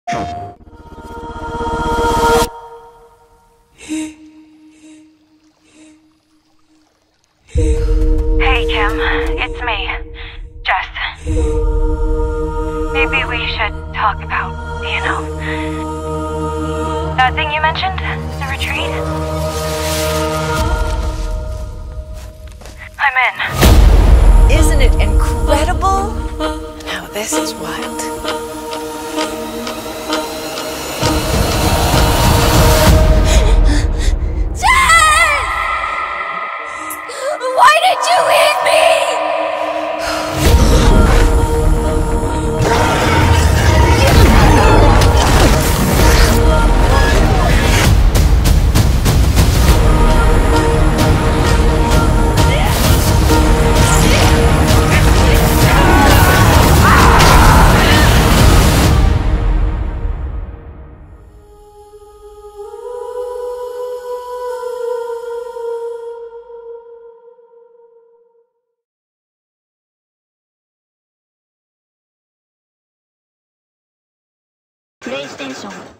Hey, Kim. It's me, Jess. Maybe we should talk about, that thing you mentioned? The retreat? I'm in. Isn't it incredible? Now this is wild. Why did you leave me? PlayStation